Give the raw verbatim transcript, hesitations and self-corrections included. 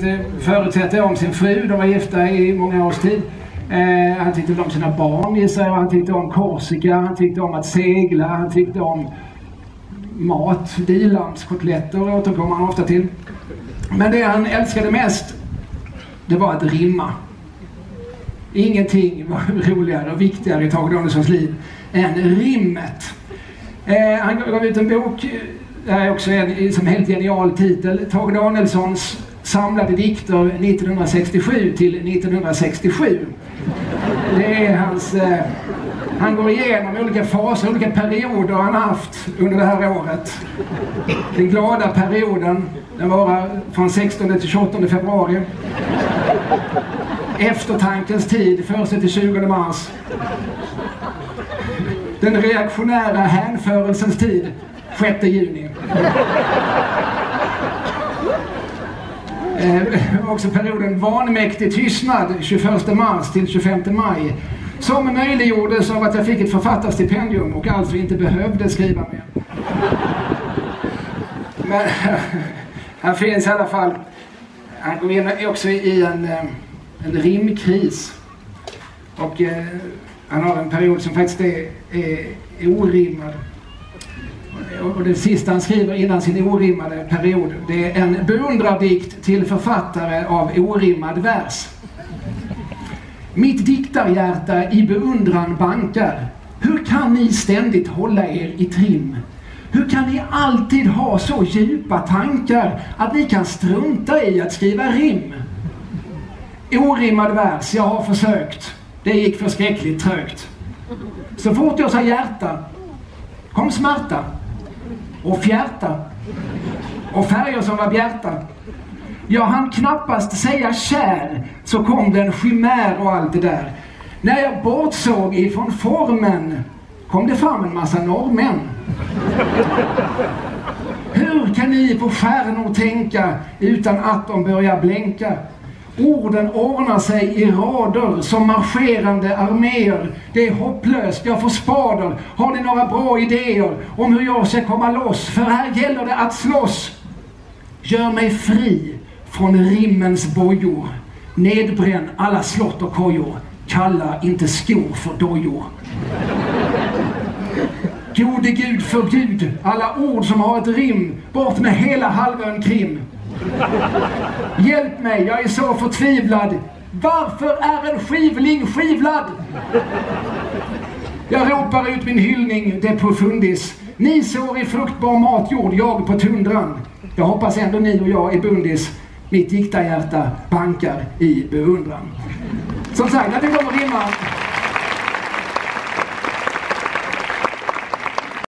tyckte förutsätter om sin fru, de var gifta i många års tid. Eh, han tyckte om sina barn i sig, han tyckte om Korsika, han tyckte om att segla, han tyckte om mat, dilamskotletter återkommer han ofta till. Men det han älskade mest, det var att rimma. Ingenting var roligare och viktigare i Tage Danielssons liv än rimmet. Eh, han gav ut en bok, det är också en som helt genial titel, Tage Danielssons samlade dikter nittonhundrasextiosju till nittonhundrasextiosju. Det är hans... Eh, han går igenom olika faser, olika perioder han haft under det här året. Den glada perioden, den var från sextonde till tjugoåttonde februari. Eftertankens tid, första till tjugonde mars. Den reaktionära hänförelsens tid, sjätte juni. Eh, också perioden vanmäktig tystnad, tjugoförsta mars till tjugofemte maj. Som möjliggjordes av att jag fick ett författarstipendium och alltså inte behövde skriva mer. Men han finns i alla fall, han går in också i en, en rimkris. Och eh, han har en period som faktiskt är, är, är orimmad. Och det sista han skriver innan sin orimmade period, det är en beundrardikt till författare av orimmad vers. Mitt diktarhjärta i beundran bankar. Hur kan ni ständigt hålla er i trim? Hur kan ni alltid ha så djupa tankar att ni kan strunta i att skriva rim? Orimmad vers, jag har försökt. Det gick förskräckligt trögt. Så fort jag sa hjärta, kom smärta. Och fjärta. Och färger som var bjärta. Jag hann knappast säga kär, så kom den skimär och allt det där. När jag bortsåg ifrån formen kom det fram en massa norrmän. Hur kan ni på stjärnor tänka utan att de börjar blänka? Orden ordnar sig i rader som marscherande arméer. Det är hopplöst, jag får spader. Har ni några bra idéer om hur jag ska komma loss? För här gäller det att slåss. Gör mig fri från rimmens bojor. Nedbränn alla slott och kojor. Kalla inte skor för dojor. Gode Gud förbjud alla ord som har ett rim. Bort med hela halvön Krim. Hjälp mig, jag är så förtvivlad. Varför är en skivling skivlad? Jag ropar ut min hyllning, det profundis. Ni sår i fruktbar matjord, jag på tundran. Jag hoppas ändå ni och jag är bundis. Mitt diktarhjärta bankar i beundran. Som sagt, jag tycker om att rimma.